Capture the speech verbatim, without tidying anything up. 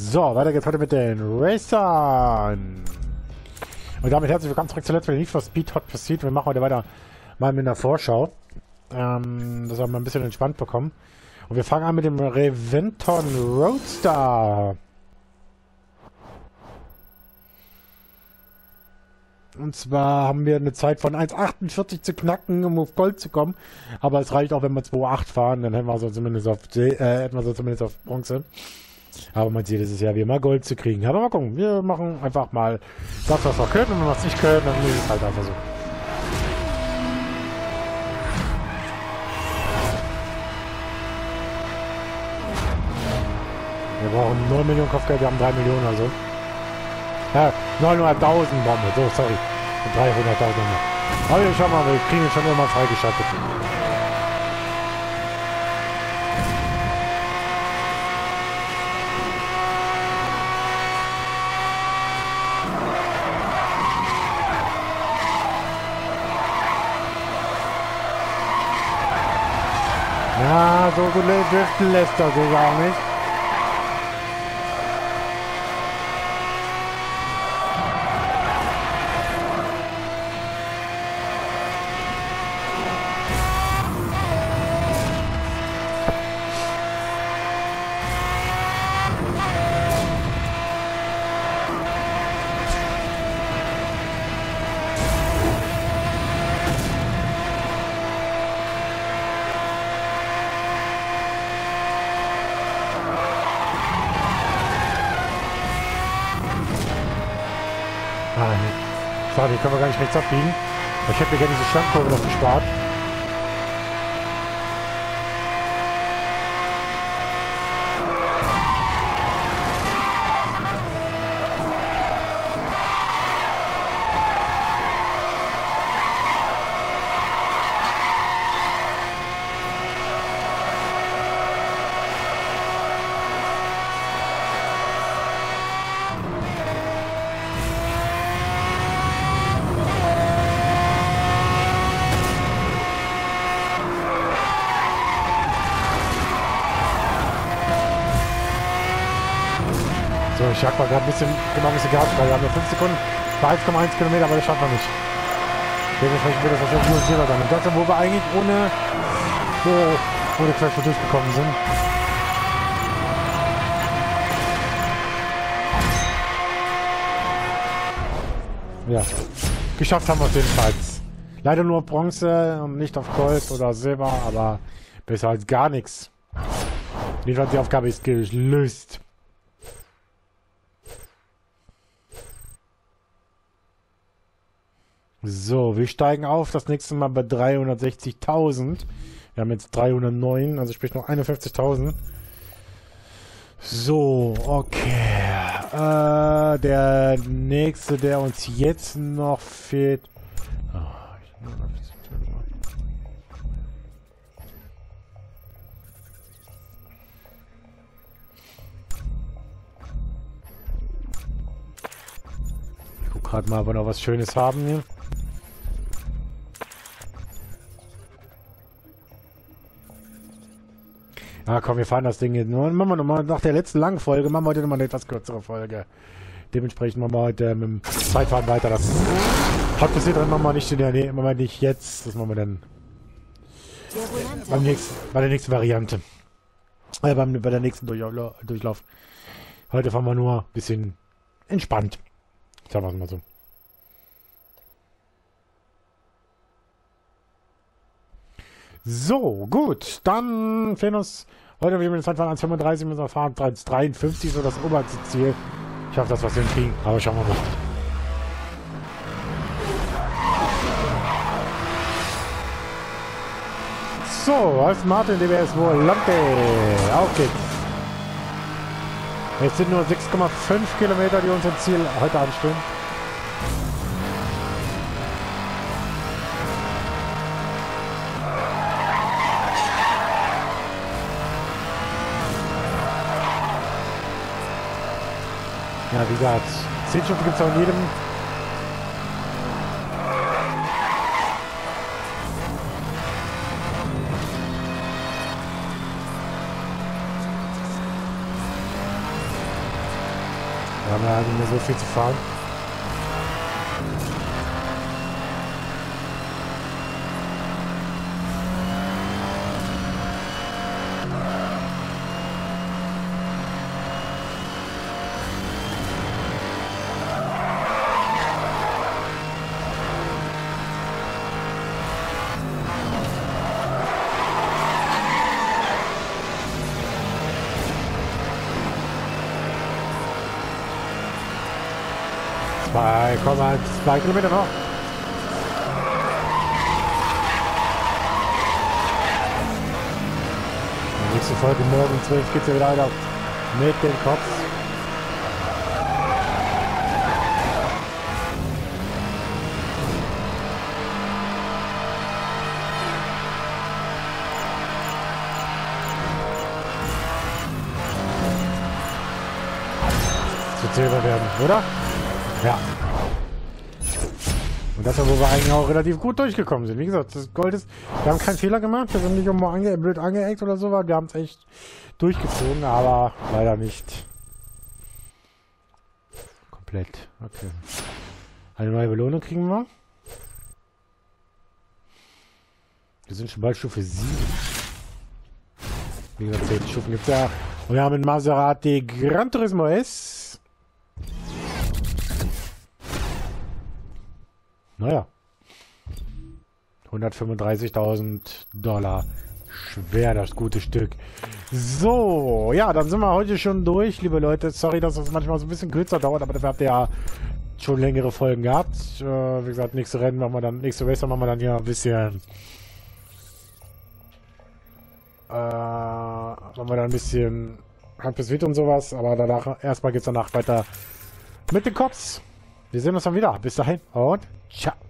So, weiter geht's heute mit den Racern. Und damit herzlich willkommen zurück zuletzt, wenn Need for Speed Hot Pursuit. Wir machen heute weiter mal mit einer Vorschau. Ähm, das haben wir ein bisschen entspannt bekommen. Und wir fangen an mit dem Reventon Roadster. Und zwar haben wir eine Zeit von eins achtundvierzig zu knacken, um auf Gold zu kommen. Aber es reicht auch, wenn wir zwei Komma acht fahren, dann hätten wir so zumindest auf, äh, hätten wir so zumindest auf Bronze. Aber mein Ziel ist es ja, wie immer Gold zu kriegen. Aber mal gucken, wir machen einfach mal das, was wir können. Und wenn wir es nicht können, dann ist es halt einfach so. Wir brauchen neun Millionen Kopfgeld, wir haben drei Millionen also. Ja, neunhunderttausend brauchen wir, so, sorry. dreihunderttausend. Aber schau mal, wir kriegen es schon immer freigeschaltet. Ja, so gut driften lässt er sich auch nicht. Schade, hier können wir gar nicht rechts abbiegen. Ich hätte mir gerne diese Schlandkurve noch gespart. So, ich jag mal gerade ein bisschen, genau ein bisschen Gas, weil wir haben nur fünf Sekunden bei eins Komma eins Kilometer, aber das schaffen wir nicht. Dementsprechend wird das wahrscheinlich nur ein Silber sein. Und das, wo wir eigentlich ohne, so, ohne Crash durchgekommen sind. Ja, geschafft haben wir es jedenfalls. Leider nur Bronze und nicht auf Gold oder Silber, aber besser als gar nichts. Jedenfalls die Aufgabe ist gelöst. So, wir steigen auf, das nächste Mal bei dreihundertsechzigtausend. Wir haben jetzt dreihundertneun, also sprich noch einundfünfzigtausend. So, okay. Äh, der nächste, der uns jetzt noch fehlt... Oh, ich guck gerade mal, ob wir noch was Schönes haben hier. Ah, komm, wir fahren das Ding jetzt nur. Machen wir nochmal nach der letzten langen Folge, machen wir heute nochmal eine etwas kürzere Folge. Dementsprechend machen wir heute mit dem Zeitfahren weiter. Das hat bis jetzt machen wir nicht in der Nähe, machen wir nicht jetzt. Das machen wir dann beim nächsten, bei der nächsten Variante. Äh, beim, bei der nächsten Durchlauf, Durchlauf. Heute fahren wir nur ein bisschen entspannt. Sagen wir es mal so. So, gut. Dann fehlen uns heute wieder mit dem Zeitfahren eins Komma fünfunddreißig, müssen wir fahren eins Komma dreiundfünfzig, so das oberste Ziel. Ich hoffe, dass wir es hinkriegen, aber schauen wir mal. So, als Martin D B S Volante. Auf geht's. Es sind nur sechs Komma fünf Kilometer, die unser Ziel heute anstehen. Ja, wie gesagt, zehn Stunden gibt es auch in jedem. Wir haben ja nicht mehr so viel zu fahren. zwei Komma zwei Kilometer noch. Die nächste Folge morgen um zwölf geht es ja wieder weiter mit dem Kopf. Das wird Silber werden, oder? Ja. Und das, wo wir eigentlich auch relativ gut durchgekommen sind. Wie gesagt, das Gold ist... Wir haben keinen Fehler gemacht. Wir sind nicht irgendwo ange blöd angeeckt oder so. Wir haben es echt durchgezogen, aber leider nicht komplett. Okay. Eine neue Belohnung kriegen wir. Wir sind schon bald Stufe sieben. Wie gesagt, zehn Stufen gibt es ja. Und wir haben einen Maserati Gran Turismo S. Naja. hundertfünfunddreißigtausend Dollar. Schwer, das gute Stück. So, ja, dann sind wir heute schon durch, liebe Leute. Sorry, dass das manchmal so ein bisschen kürzer dauert, aber dafür habt ihr ja schon längere Folgen gehabt. Äh, wie gesagt, nächste Rennen machen wir dann, nächste Race machen wir dann hier ein bisschen... Äh, machen wir dann ein bisschen Handbeswit und sowas, aber danach, erstmal geht's danach weiter mit den Cops. Wir sehen uns dann wieder. Bis dahin und ciao.